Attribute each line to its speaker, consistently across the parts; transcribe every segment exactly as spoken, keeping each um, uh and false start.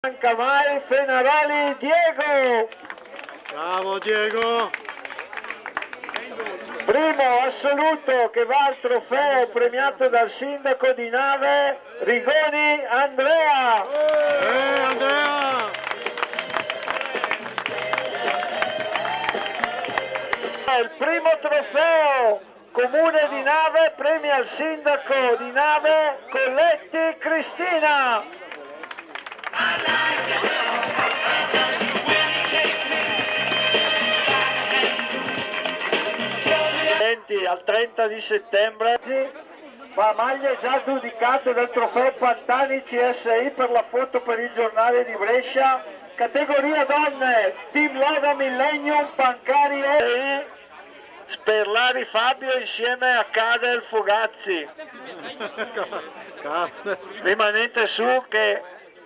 Speaker 1: Manca mai Fenaroli Diego.
Speaker 2: Bravo Diego.
Speaker 1: Primo assoluto che va al trofeo premiato dal sindaco di Nave, Rigoni Andrea.
Speaker 2: Eh Andrea.
Speaker 1: Il primo trofeo comune di Nave premia il sindaco di Nave, Colletti Cristina. Al trenta di settembre ma maglie già giudicate del trofeo Pantani C S I per la foto per il giornale di Brescia, categoria donne, Team Loda Millennium Pancari e Sperlari Fabio insieme a Cadel Fogazzi. Rimanete su che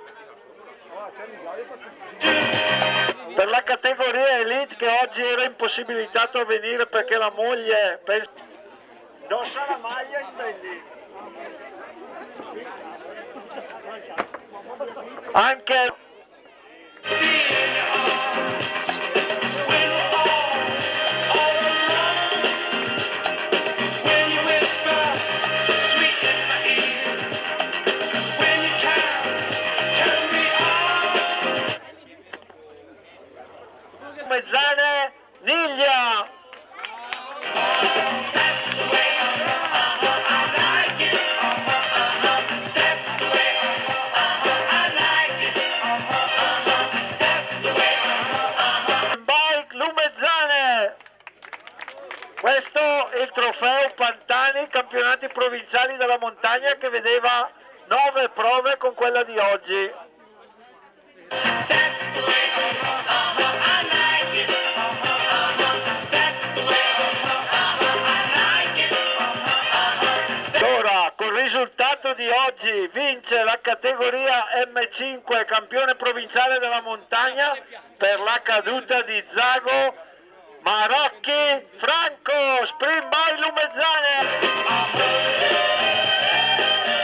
Speaker 1: per la categoria Elite, che oggi era impossibilitato a venire perché la moglie non sa la maglia e stai lì. Anche Mezzane Niglia. Bike Lumezzane. Questo è il trofeo Pantani, campionati provinciali della montagna, che vedeva nove prove con quella di oggi. Di oggi vince la categoria M cinque, campione provinciale della montagna, per la caduta di Zago Marocchi Franco, Sprint by Lumezzane.